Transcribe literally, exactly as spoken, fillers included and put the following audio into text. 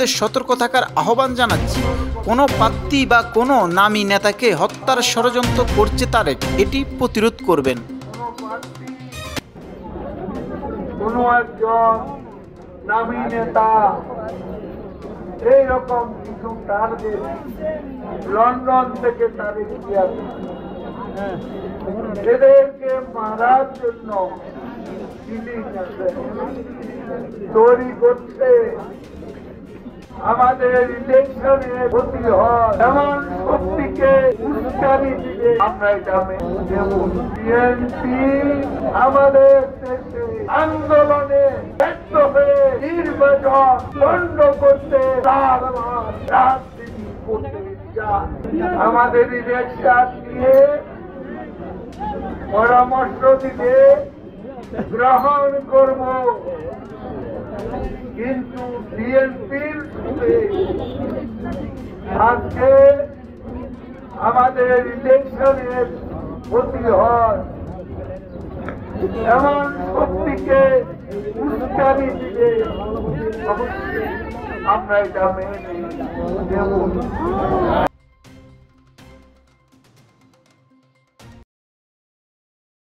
ভোটারদের সতর্ক থাকার আহ্বান জানাচ্ছি। কোনো প্রার্থী বা কোনো নামী নেতাকে হত্যার ষড়যন্ত্র করছে তারেক, এটি প্রতিরোধ করবেন। কোনো একজন নামী নেতা এইরকম কিছু টার্গেট লন্ডন থেকে তারিখ দিয়েছে, এদেরকে মারার জন্য তৈরি করতে আমাদের ইলেকশনে ক্ষতি হয় এমন শক্তিকে উস্কানি দিলে আমরা এটা বিএনপি আমাদের দেশে আন্দোলনে ব্যর্থ হয়ে নির্বাচন বন্ধ করতে রাজনীতি করতে চায়। আমাদের ইলেকশন নিয়ে পরামর্শ দিতে গ্রহণ করব, কিন্তু বিএনপির আজকে আমাদের ইলেকশনের ক্ষতি হয় এমন শক্তিকে উস্কানি দিলে আমরা এটা মেনে নেব।